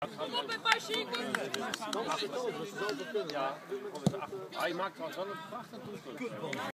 Kom op met Basje! Ja, hij maakt trouwens wel een prachtig doelpunt.